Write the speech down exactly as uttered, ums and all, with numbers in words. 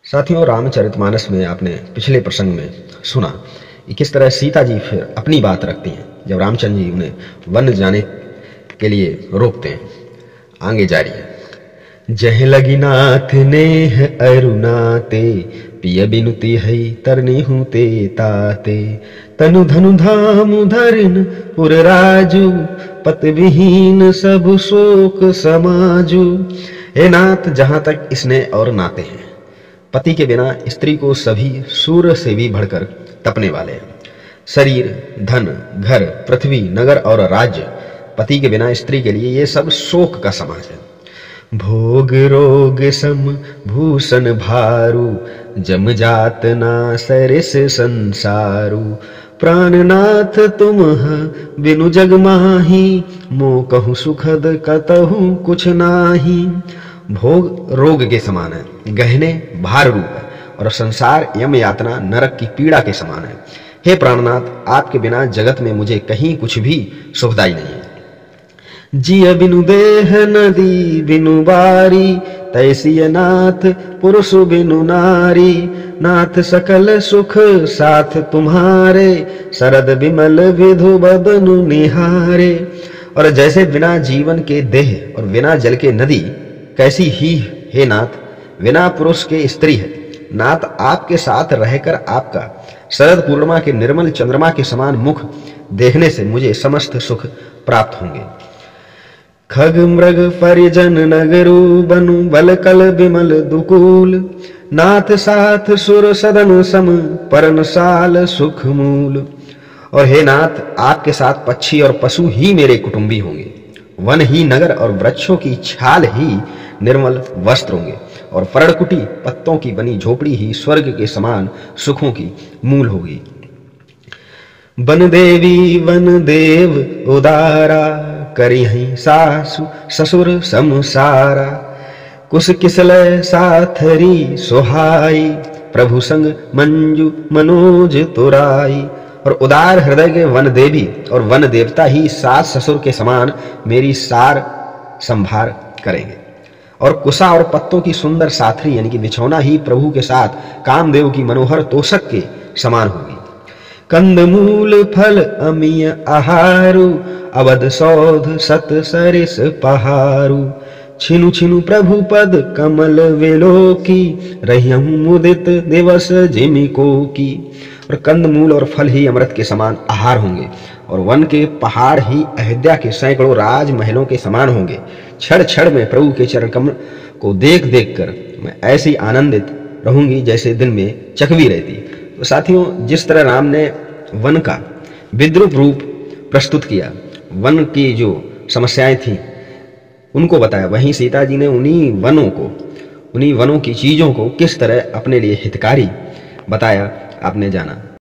साथियों, रामचरितमानस में आपने पिछले प्रसंग में सुना कि किस तरह सीता जी फिर अपनी बात रखती हैं जब रामचंद्र जी उन्हें वन जाने के लिए रोकते हैं। आगे जारी है। जह लगी नाथ नेह अरुनाते, पिय बिनुति है तरनी हूँ ते ताते, तनु धनु धाम धरिन पुर राजू, पत विहीन सब शोक समाजू। हे नाथ, जहां तक स्नेह और नाते हैं, पति के बिना स्त्री को सभी सूर्य से भी बढ़कर तपने वाले हैं। शरीर, धन, घर, पृथ्वी, नगर और राज्य, पति के बिना स्त्री के लिए ये सब शोक का समाज है। भोग रोग सम भूषण भारू, जम जात ना सरिस संसारू, प्राणनाथ तुम बिनु जग माही, मो कहूँ सुखद कतहु कुछ नाही। भोग रोग के समान है, गहने भार रूप है, और संसार यम यातना नरक की पीड़ा के समान है। हे प्राणनाथ, आपके बिना जगत में मुझे कहीं कुछ भी सुखदाई नहीं है। जिय बिनु देह नदी बिनु बारी, तैसिय नाथ पुरुष बिनु नारी, नाथ सकल सुख साथ तुम्हारे, शरद विमल विधु बदनु निहारे। और जैसे बिना जीवन के देह और बिना जल के नदी, कैसी ही हे नाथ बिना पुरुष के स्त्री है। नाथ, आपके साथ रहकर आपका शरद पूर्णिमा के निर्मल चंद्रमा के समान मुख देखने से मुझे समस्त सुख प्राप्त होंगे। खग मृग परिजन नगरु बनु, बल कल विमल दुकूल, नाथ साथ सुर सदन सम, परन साल सुख मूल। और हे नाथ, आपके साथ पक्षी और पशु ही मेरे कुटुंबी होंगे, वन ही नगर और वृक्षों की छाल ही निर्मल वस्त्र होंगे, और पर्णकुटी पत्तों की बनी झोपड़ी ही स्वर्ग के समान सुखों की मूल होगी। वन देवी वन देव उदारा, करिहि सासु ससुर समसारा, कुश किसलय साथरी सुहाई, प्रभु संग मंजू मनोज तुराई। और उदार हृदय के वन देवी और वन देवता ही सास ससुर के समान मेरी सार संभार करेंगे, और कुशा और पत्तों की सुंदर साथरी यानी कि बिछौना ही प्रभु के साथ कामदेव की मनोहर तोषक के समान होगी। कंदमूल फल अमीय आहारू, अवध सौध सत सरिस पहारू, छिनु छिनु प्रभु पद कमल विलोकी, रहियहु मुदित दिवस जिमिको की। और कंदमूल और फल ही अमृत के समान आहार होंगे, और वन के पहाड़ ही अयोध्या के सैकड़ों राजमहलों के समान होंगे। क्षण क्षण में प्रभु के चरण कमल को देख देख कर मैं ऐसी आनंदित रहूंगी जैसे दिन में चकवी रहती। तो साथियों, जिस तरह राम ने वन का विद्रूप रूप प्रस्तुत किया, वन की जो समस्याएं थी उनको बताया, वहीं सीता जी ने उन्हीं वनों को, उन्हीं वनों की चीजों को किस तरह अपने लिए हितकारी बताया, आपने जाना।